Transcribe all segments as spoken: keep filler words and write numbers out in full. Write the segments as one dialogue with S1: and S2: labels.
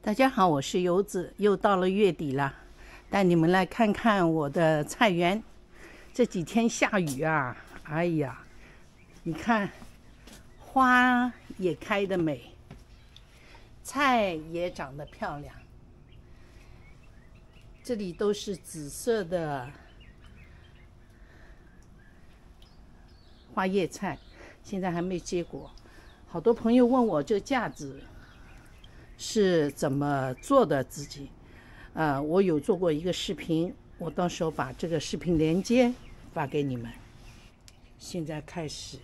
S1: 大家好，我是游子，又到了月底了，带你们来看看我的菜园。这几天下雨啊，哎呀，你看花也开得美，菜也长得漂亮。这里都是紫色的花叶菜，现在还没结果。好多朋友问我这个架子是怎么做的，自己呃，我有做过一个视频，我到时候把这个视频连接发给你们。现在开始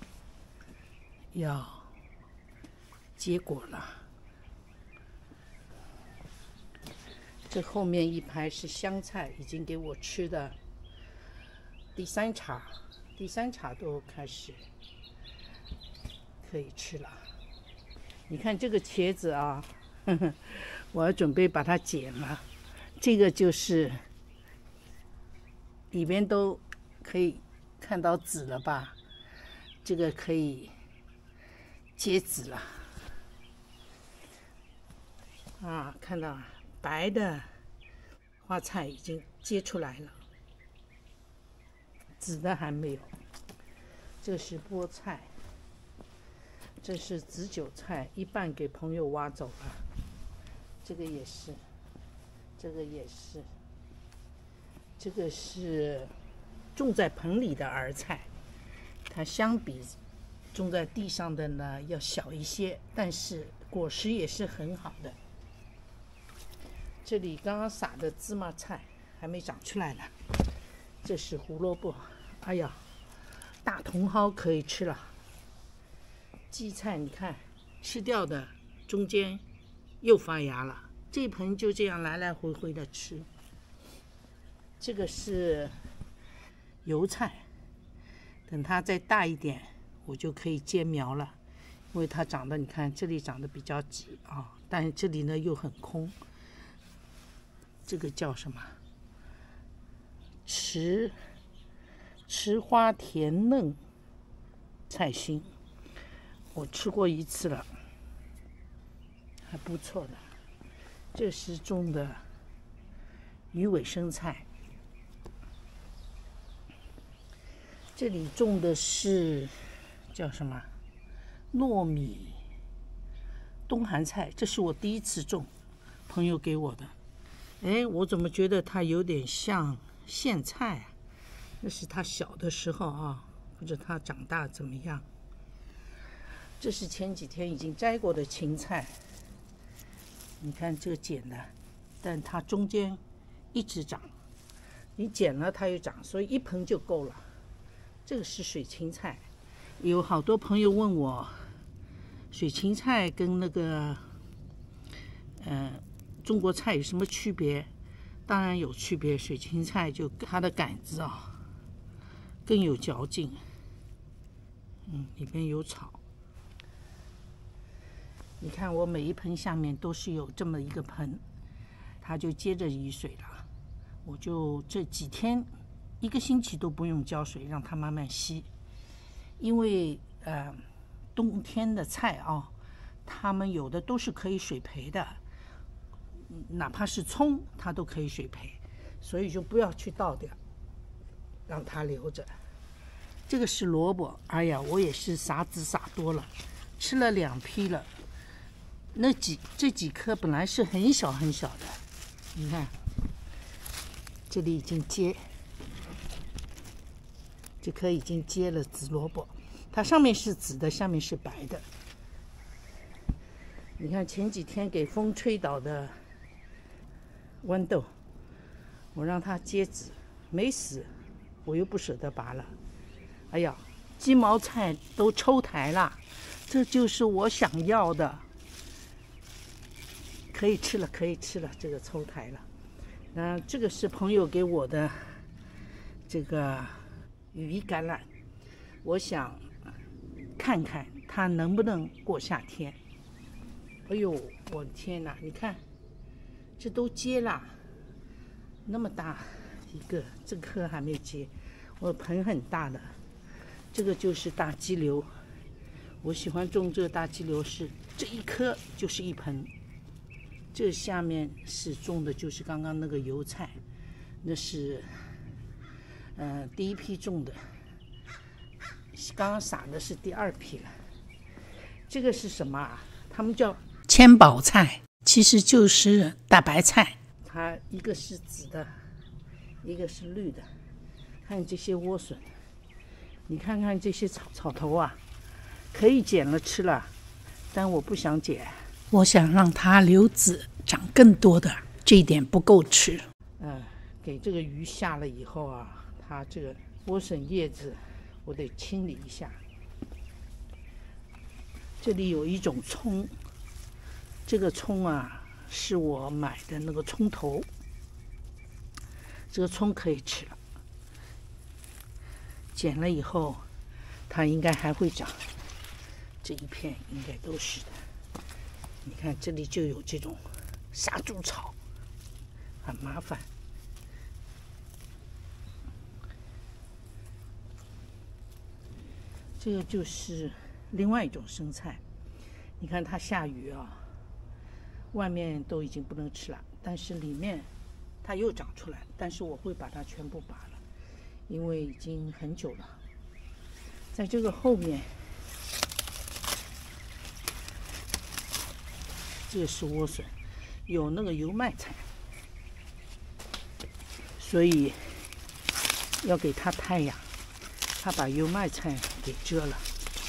S1: 要结果了，这后面一排是香菜，已经给我吃的第三茬，第三茬都开始可以吃了。你看这个茄子啊，呵呵，我要准备把它剪了。这个就是里边都可以看到籽了吧？这个可以结籽了啊！看到白的花菜已经结出来了，籽的还没有。这是菠菜。这是紫韭菜，一半给朋友挖走了。这个也是，这个也是，这个是种在盆里的儿菜，它相比种在地上的呢要小一些，但是果实也是很好的。这里刚刚撒的芝麻菜还没长出来呢。这是胡萝卜，哎呀，大茼蒿可以吃了。荠菜你看吃掉的中间又发芽了，这一盆就这样来来回回的吃。这个是油菜，等它再大一点我就可以接苗了，因为它长得你看这里长得比较挤啊，但是这里呢又很空。这个叫什么？池池花甜嫩菜心，我吃过一次了，还不错的。这是种的鱼尾生菜，这里种的是叫什么糯米冬寒菜，这是我第一次种，朋友给我的。哎，我怎么觉得它有点像苋菜啊？那是它小的时候啊，不知它长大怎么样。这是前几天已经摘过的芹菜，你看这个剪的，但它中间一直长，你剪了它又长，所以一盆就够了。这个是水芹菜，有好多朋友问我，水芹菜跟那个呃中国菜有什么区别？当然有区别，水芹菜就它的杆子啊更有嚼劲，嗯，里边有草。你看我每一盆下面都是有这么一个盆，它就接着雨水了。我就这几天一个星期都不用浇水，让它慢慢吸。因为呃冬天的菜啊，它们有的都是可以水培的，哪怕是葱它都可以水培，所以就不要去倒掉，让它留着。这个是萝卜，哎呀，我也是撒籽撒多了，吃了两批了。那几这几颗本来是很小很小的，你看这里已经结，这颗已经结了紫萝卜，它上面是紫的，下面是白的。你看前几天给风吹倒的豌豆，我让它结籽没死，我又不舍得拔了。哎呀，鸡毛菜都抽苔了，这就是我想要的。可以吃了，可以吃了，这个抽苔了。那这个是朋友给我的这个羽衣甘蓝，我想看看它能不能过夏天。哎呦，我的天哪！你看，这都结了，那么大一个，这颗还没结。我盆很大的，这个就是大鸡柳。我喜欢种这个大鸡柳，是这一颗就是一盆。 这下面是种的就是刚刚那个油菜，那是呃第一批种的，刚刚撒的是第二批了。这个是什么啊？他们叫千宝菜，其实就是大白菜，它一个是紫的，一个是绿的。看这些莴笋，你看看这些草草头啊，可以剪了吃了，但我不想剪，我想让它留籽长更多的，这一点不够吃。嗯，给这个鱼下了以后啊，它这个莴笋叶子我得清理一下。这里有一种葱，这个葱啊是我买的那个葱头，这个葱可以吃了。剪了以后，它应该还会长，这一片应该都是的。你看这里就有这种杀猪草，很麻烦。这个就是另外一种生菜，你看它下雨啊，外面都已经不能吃了，但是里面它又长出来，但是我会把它全部拔了，因为已经很久了。在这个后面，这个是莴笋，有那个油麦菜，所以要给它太阳，它把油麦菜给遮了。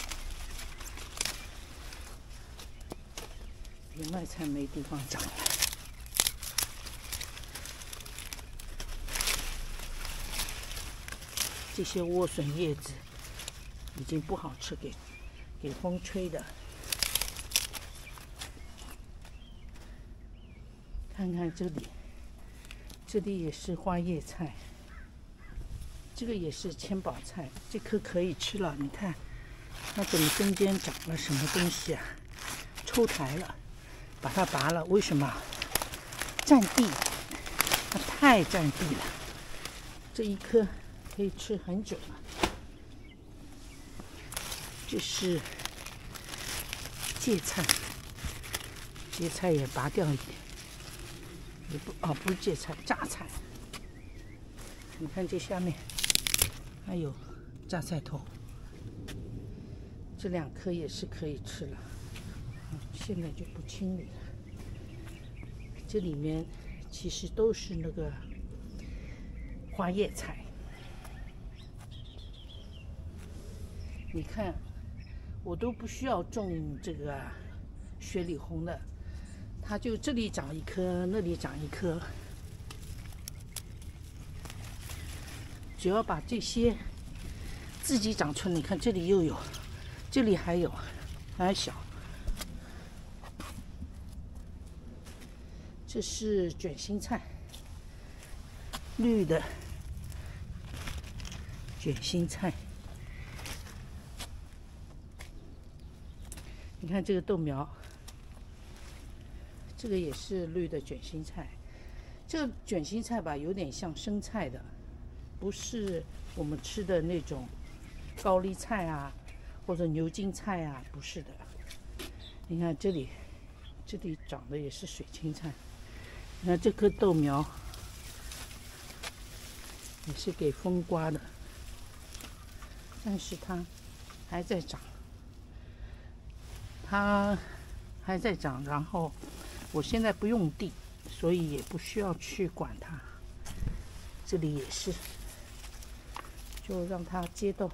S1: 油麦菜没地方长了。这些莴笋叶子已经不好吃，给给风吹的。看看这里，这里也是花叶菜，这个也是千宝菜，这棵可以吃了。你看，它怎么中间长了什么东西啊？抽苔了，把它拔了。为什么？占地，它太占地了。这一棵可以吃很久了。这是芥菜，芥菜也拔掉一点，也不哦，不是芥菜，榨菜。你看这下面还有榨菜头，这两颗也是可以吃了。现在就不清理了。这里面其实都是那个花叶菜。你看，我都不需要种这个雪里红的，它就这里长一颗，那里长一颗。只要把这些自己长出来，你看这里又有，这里还有，还小。这是卷心菜，绿的卷心菜。你看这个豆苗，这个也是绿的卷心菜。这个卷心菜吧，有点像生菜的，不是我们吃的那种高丽菜啊，或者牛筋菜啊，不是的。你看这里，这里长的也是水青菜。你看这棵豆苗也是给风刮的，但是它还在长，它还在长。然后我现在不用地，所以也不需要去管它。这里也是，就让它结豆。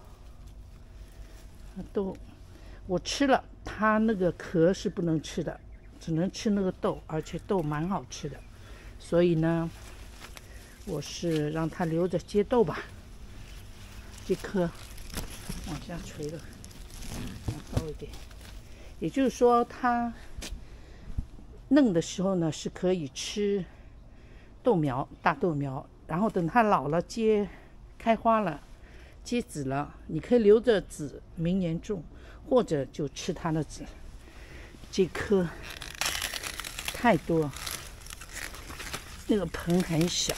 S1: 豆我吃了，它那个壳是不能吃的，只能吃那个豆，而且豆蛮好吃的。所以呢，我是让它留着结豆吧。这颗往下垂了，高一点。也就是说，它嫩的时候呢是可以吃豆苗、大豆苗，然后等它老了结开花了、结籽了，你可以留着籽明年种，或者就吃它的籽。这颗太多。那个盆很小，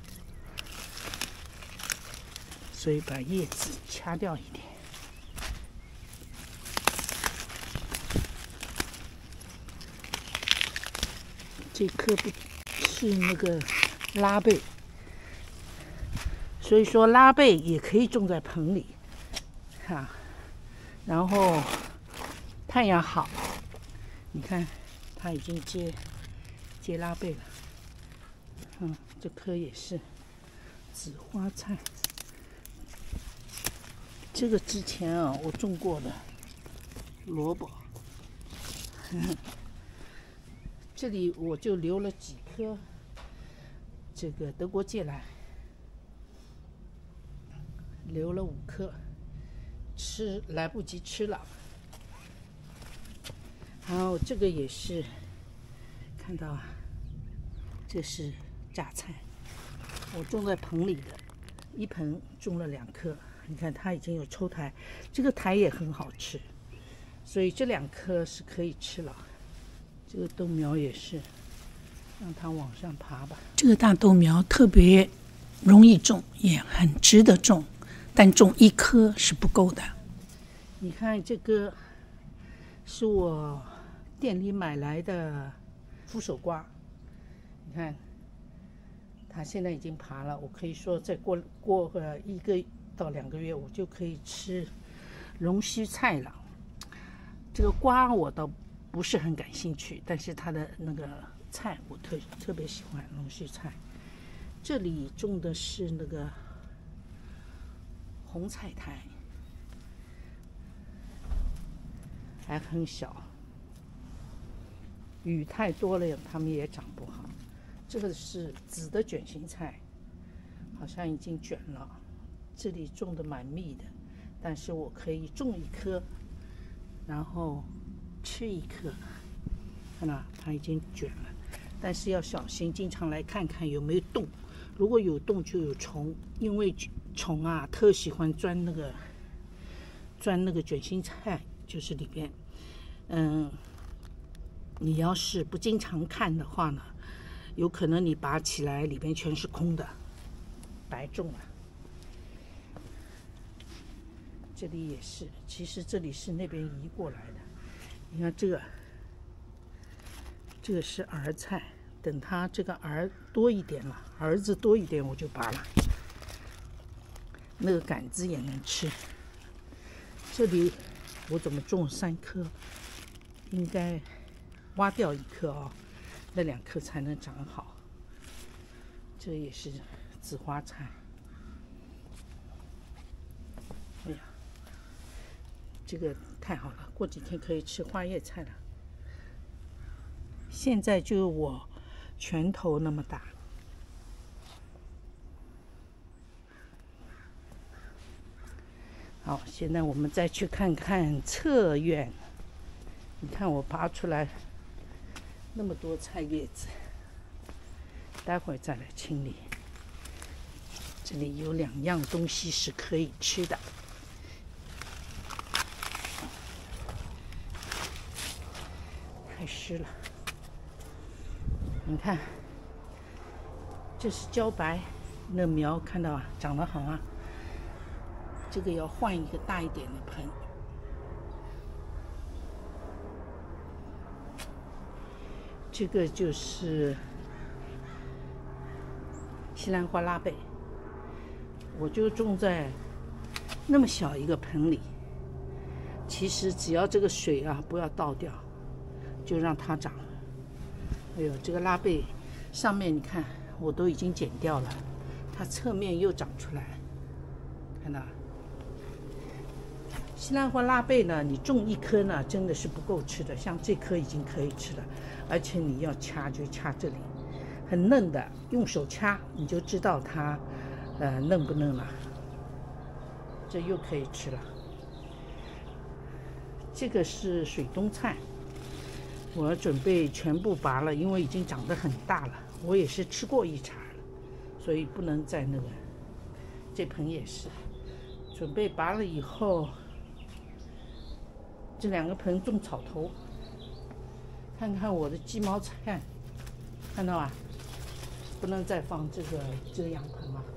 S1: 所以把叶子掐掉一点。 这棵不是那个拉贝，所以说拉贝也可以种在盆里，哈。然后太阳好，你看它已经结结拉贝了。嗯，这棵也是紫花菜。这个之前啊，我种过的萝卜。这里我就留了几颗这个德国芥蓝，留了五颗，吃来不及吃了。然后这个也是，看到啊，这是榨菜，我种在盆里的，一盆种了两颗，你看它已经有抽苔，这个苔也很好吃，所以这两颗是可以吃了。这个豆苗也是，让它往上爬吧。
S2: 这个大豆苗特别容易种，也很值得种，但种一颗是不够的。
S1: 你看这个是我店里买来的扶手瓜，你看它现在已经爬了，我可以说再过过个一个到两个月，我就可以吃龙须菜了。这个瓜我倒不是很感兴趣，但是它的那个菜我特特别喜欢龙须菜。这里种的是那个红菜苔，还很小，雨太多了，它们也长不好。这个是紫的卷心菜，好像已经卷了。这里种的蛮密的，但是我可以种一颗，然后吃一颗，看到它已经卷了，但是要小心，经常来看看有没有洞。如果有洞就有虫，因为虫啊特喜欢钻那个钻那个卷心菜，就是里边。嗯，你要是不经常看的话呢，有可能你拔起来里边全是空的，白种了。这里也是，其实这里是那边移过来的。你看这个，这个是儿菜，等它这个儿多一点了，儿子多一点我就拔了。那个杆子也能吃。这里我怎么种三颗？应该挖掉一颗哦，那两颗才能长好。这也是紫花菜。哎呀，这个太好了，过几天可以吃花叶菜了。现在就我拳头那么大。好，现在我们再去看看侧院。你看我拔出来那么多菜叶子，待会儿再来清理。这里有两样东西是可以吃的，太湿了。你看，这是茭白，那苗看到啊，长得好啊。这个要换一个大一点的盆。这个就是西兰花拉贝，我就种在那么小一个盆里。其实只要这个水啊不要倒掉，就让它长。哎呦，这个拉贝上面你看我都已经剪掉了，它侧面又长出来，看到？西兰花拉贝呢，你种一颗呢，真的是不够吃的。像这颗已经可以吃了，而且你要掐就掐这里，很嫩的，用手掐你就知道它，呃，嫩不嫩了。这又可以吃了。这个是水冬菜，我准备全部拔了，因为已经长得很大了。我也是吃过一茬了，所以不能再那个。这盆也是，准备拔了以后。这两个盆种草头，看看我的鸡毛菜，看到啊？不能再放这个遮阳盆了。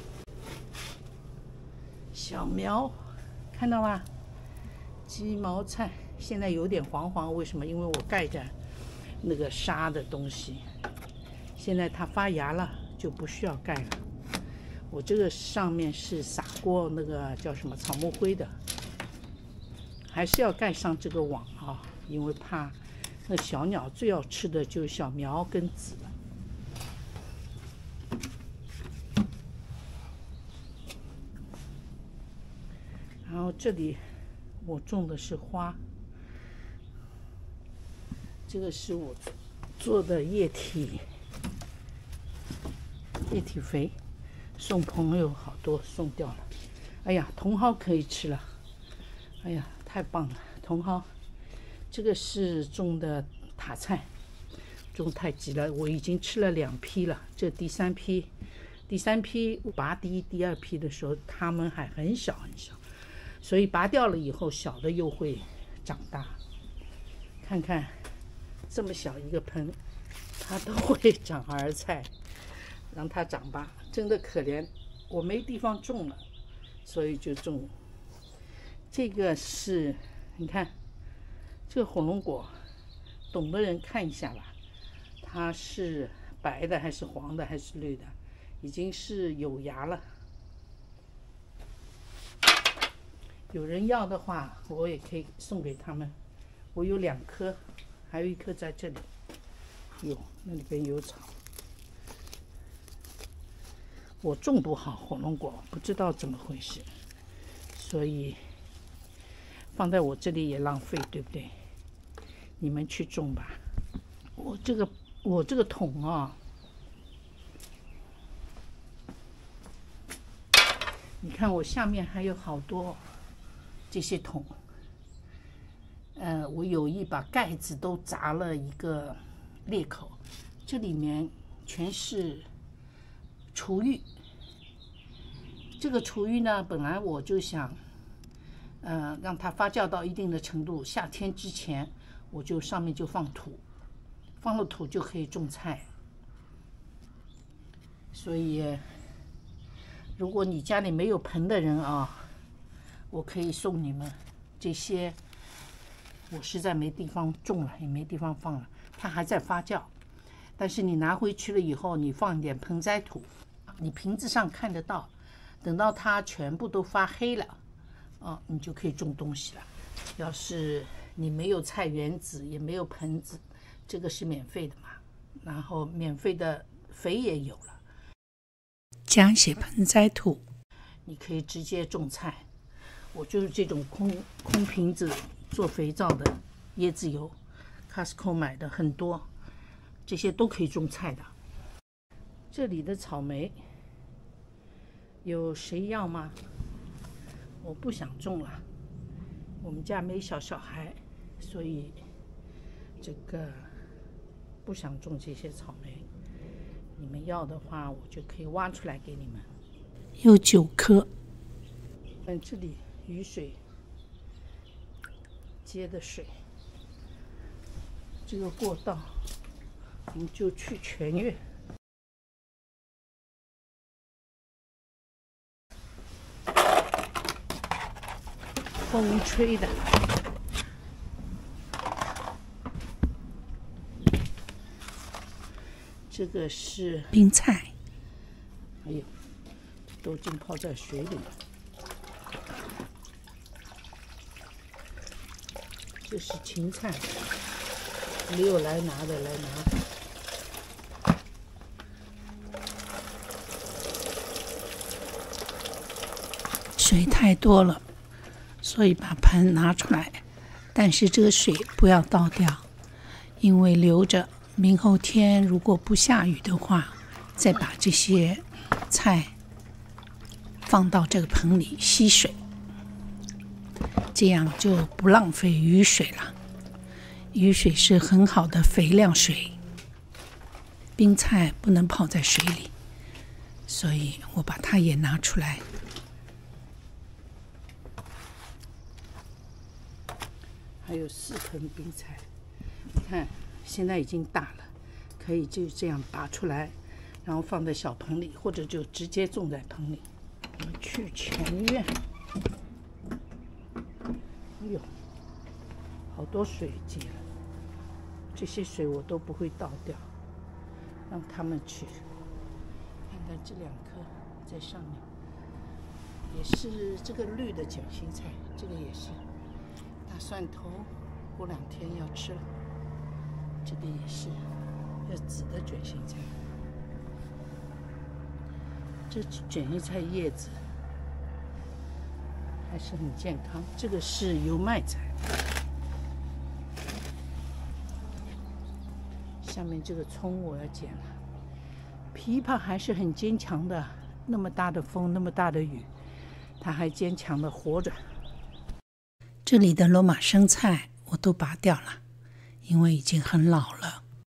S1: 小苗，看到吗？鸡毛菜现在有点黄黄，为什么？因为我盖着那个沙的东西。现在它发芽了，就不需要盖了。我这个上面是撒过那个叫什么草木灰的，还是要盖上这个网啊，因为怕那小鸟最要吃的就是小苗跟籽。然后这里我种的是花，这个是我做的液体液体肥，送朋友好多送掉了。哎呀，茼蒿可以吃了，哎呀，太棒了！茼蒿，这个是种的塔菜，种太急了，我已经吃了两批了，这第三批，第三批拔第一、第二批的时候，它们还很小很小，所以拔掉了以后，小的又会长大。看看这么小一个盆，它都会长儿菜，让它长吧，真的可怜，我没地方种了，所以就种。这个是，你看，这个火龙果，懂的人看一下吧，它是白的还是黄的还是绿的，已经是有芽了。有人要的话，我也可以送给他们。我有两颗，还有一颗在这里。有，那里边有草。我种不好火龙果，不知道怎么回事，所以放在我这里也浪费，对不对？你们去种吧。我这个我这个桶啊，你看我下面还有好多这些桶。呃，我有意把盖子都砸了一个裂口，这里面全是厨余。这个厨余呢，本来我就想，呃，让它发酵到一定的程度，夏天之前我就上面就放土，放了土就可以种菜。所以，如果你家里没有盆的人啊，我可以送你们这些。我实在没地方种了，也没地方放了，它还在发酵。但是你拿回去了以后，你放一点盆栽土，你瓶子上看得到。等到它全部都发黑了，哦，你就可以种东西了。要是你没有菜园子，也没有盆子，这个是免费的嘛。然后免费的肥也有了，
S2: 加一些盆栽土，
S1: 你可以直接种菜。我就是这种空空瓶子做肥皂的椰子油 ，Costco 买的很多，这些都可以种菜的。这里的草莓有谁要吗？我不想种了，我们家没小小孩，所以这个不想种这些草莓。你们要的话，我就可以挖出来给你们。
S2: 有九颗。
S1: 看这里雨水接的水，这个过道我们就去全院。风吹的，这个是
S2: 冰菜，
S1: 哎呦，都浸泡在水里了。这是芹菜，没有来拿的来拿。
S2: 水太多了，所以把盆拿出来，但是这个水不要倒掉，因为留着明后天如果不下雨的话，再把这些菜放到这个盆里吸水，这样就不浪费雨水了。雨水是很好的肥料水，冰菜不能泡在水里，所以我把它也拿出来。
S1: 还有四盆冰菜，你看现在已经大了，可以就这样拔出来，然后放在小盆里，或者就直接种在盆里。我们去前院，哎呦，好多水接了。 这些水我都不会倒掉，让他们去。看看这两颗在上面，也是这个绿的卷心菜，这个也是大蒜头，过两天要吃了。这个也是要紫的卷心菜，这卷心菜叶子还是很健康。这个是油麦菜，下面这个葱我要剪了。枇杷还是很坚强的，那么大的风，那么大的雨，它还坚强的活着。
S2: 这里的罗马生菜我都拔掉了，因为已经很老了。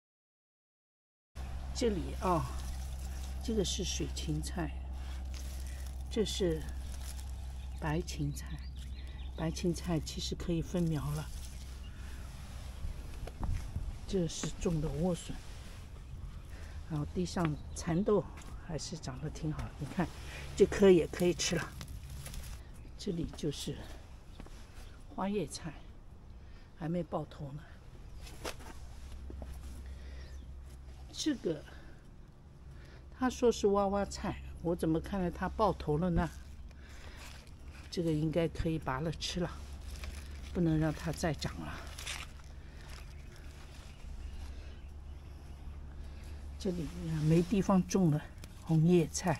S1: 这里啊、哦，这个是水芹菜，这是白芹菜。白芹菜其实可以分苗了。这是种的莴笋，然后地上蚕豆还是长得挺好的。你看，这颗也可以吃了。这里就是花叶菜，还没爆头呢。这个他说是娃娃菜，我怎么看到它爆头了呢？这个应该可以拔了吃了，不能让它再长了。这里没地方种了，红叶菜。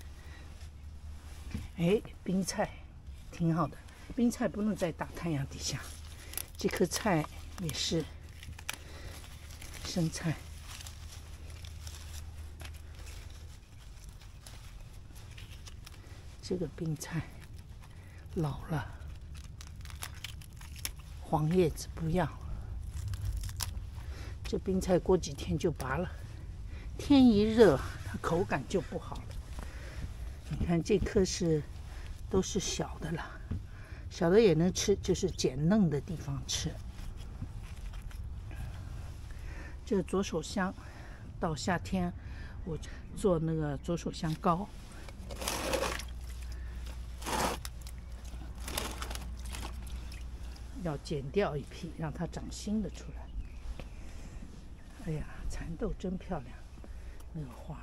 S1: 哎，冰菜挺好的，冰菜不能在大太阳底下。这颗菜也是生菜。这个冰菜老了，黄叶子不要。这冰菜过几天就拔了，天一热，它口感就不好了。你看这颗是都是小的了，小的也能吃，就是捡嫩的地方吃。这左手香，到夏天我做那个左手香膏。要剪掉一批，让它长新的出来。哎呀，蚕豆真漂亮，那个花。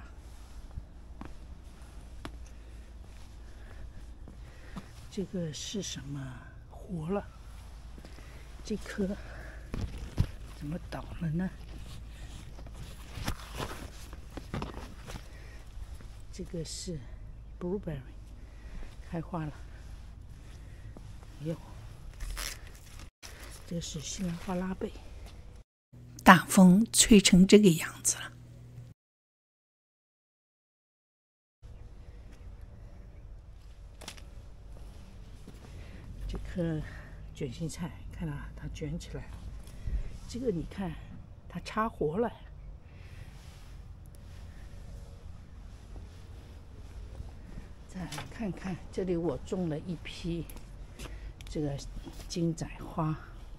S1: 这个是什么？活了。这颗怎么倒了呢？这个是 blueberry， 开花了。哟。这是西兰花拉贝，
S2: 大风吹成这个样子了。
S1: 这颗卷心菜，看到它卷起来了。这个你看，它插活了。再来看看，这里我种了一批这个金盏花。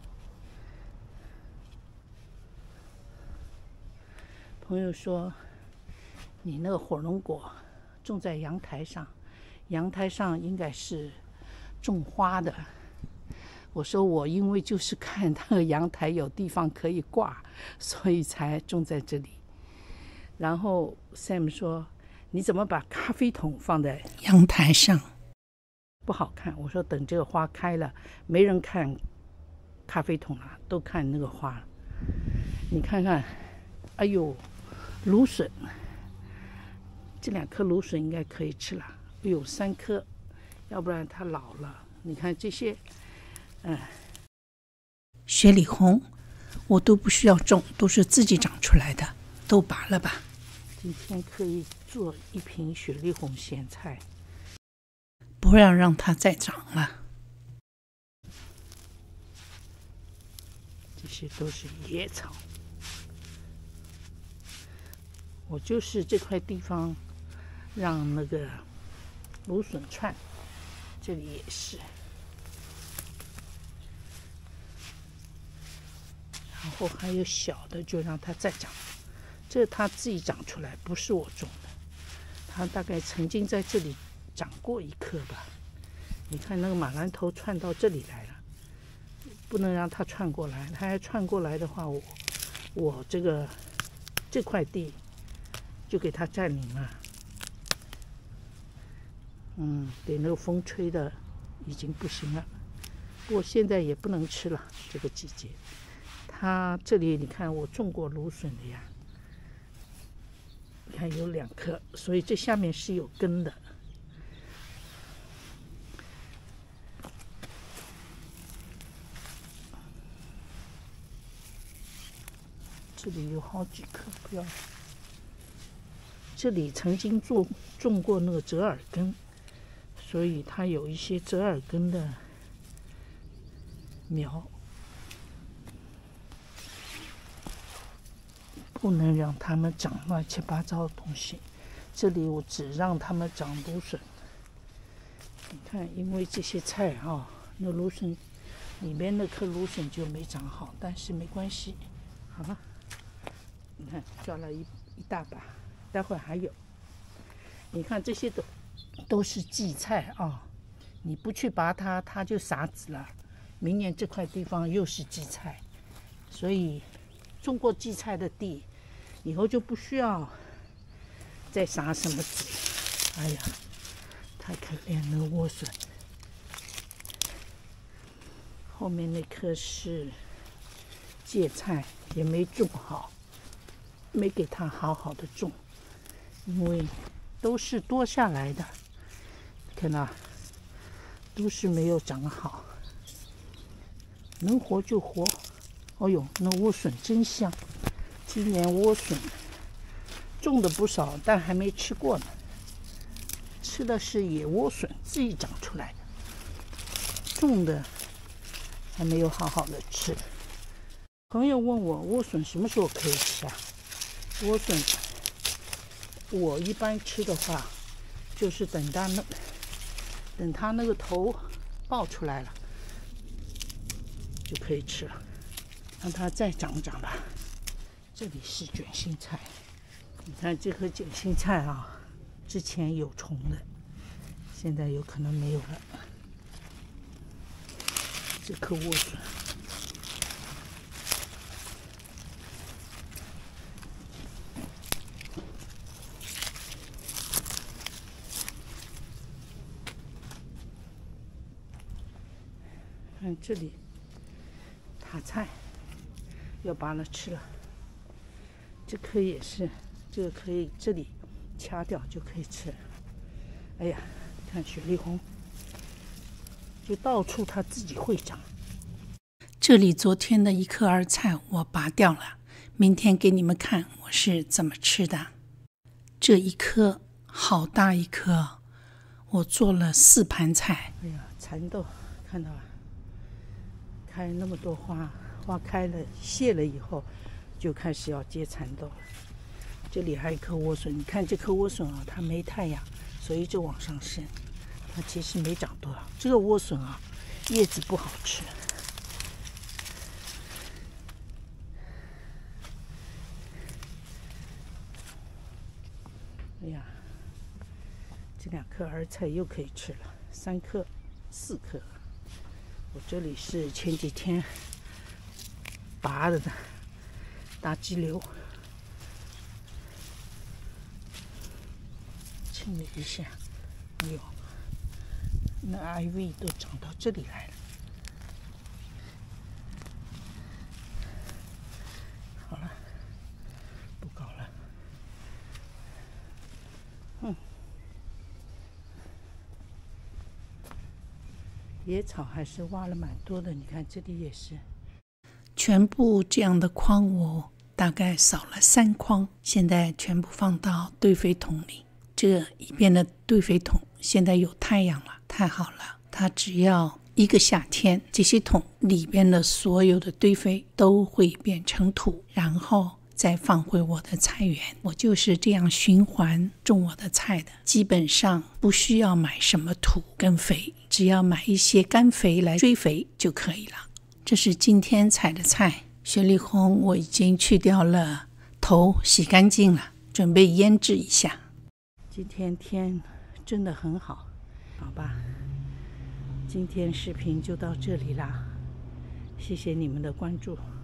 S1: 朋友说，你那个火龙果种在阳台上，阳台上应该是种花的。我说我因为就是看那个阳台有地方可以挂，所以才种在这里。然后 Sam 说，你怎么把咖啡桶放在
S2: 阳台上？
S1: 不好看。我说等这个花开了，没人看咖啡桶了，都看那个花。你看看，哎呦！芦笋，这两颗芦笋应该可以吃了。哎呦，三颗，要不然它老了。你看这些，嗯，
S2: 雪里红，我都不需要种，都是自己长出来的，都拔了吧。
S1: 今天可以做一瓶雪里红咸菜，
S2: 不要让它再长了。
S1: 这些都是野草。我就是这块地方让那个芦笋串，这里也是。然后还有小的，就让它再长。这它自己长出来，不是我种的。它大概曾经在这里长过一颗吧。你看那个马兰头串到这里来了，不能让它串过来。它要串过来的话，我我这个这块地就给它占领了。嗯，给那个风吹的已经不行了，不过现在也不能吃了，这个季节。它这里你看我种过芦笋的呀，你看有两颗，所以这下面是有根的。这里有好几颗，不要。这里曾经种种过那个折耳根，所以它有一些折耳根的苗，不能让它们长乱七八糟的东西。这里我只让它们长芦笋。你看，因为这些菜啊，那芦笋里面那颗芦笋就没长好，但是没关系。好了，你看抓了一一大把，待会儿还有。你看这些都都是荠菜啊，你不去拔它，它就撒籽了。明年这块地方又是荠菜，所以种过荠菜的地，以后就不需要再撒什么籽。哎呀，太可怜了莴笋。后面那棵是芥菜，也没种好，没给它好好的种，因为都是多下来的，看到，都是没有长好。能活就活。哦呦，那莴笋真香！今年莴笋种的不少，但还没吃过呢。吃的是野莴笋，自己长出来的，种的还没有好好的吃。朋友问我莴笋什么时候可以吃啊？莴笋，我一般吃的话，就是等它那等它那个头爆出来了，就可以吃了。让它再长长吧。这里是卷心菜，你看这颗卷心菜啊，之前有虫的，现在有可能没有了。这颗莴笋，看这里塔菜，要把它吃了。这颗也是，这个可以这里掐掉就可以吃。哎呀，看雪里红，就到处它自己会长。
S2: 这里昨天的一颗儿菜我拔掉了，明天给你们看我是怎么吃的。这一颗好大一颗，我做了四盘菜。
S1: 哎呀，蚕豆看到吧？开那么多花，花开了谢了以后，就开始要结蚕豆了。这里还有一颗莴笋，你看这颗莴笋啊，它没太阳，所以就往上升。它其实没长多少。这个莴笋啊，叶子不好吃。哎呀，这两颗儿菜又可以吃了，三颗、四颗。我这里是前几天拔的大鸡柳，清理一下。哎呦，那 I V 都长到这里来了。好了，不搞了。嗯，野草还是挖了蛮多的，你看这里也是。
S2: 全部这样的筐我大概扫了三筐，现在全部放到堆肥桶里。这一边的堆肥桶现在有太阳了，太好了，它只要一个夏天，这些桶里边的所有的堆肥都会变成土，然后再放回我的菜园。我就是这样循环种我的菜的，基本上不需要买什么土跟肥，只要买一些干肥来追肥就可以了。这是今天采的菜，雪里红我已经去掉了头，洗干净了，准备腌制一下。
S1: 今天天真的很好，好吧，今天视频就到这里啦，谢谢你们的关注。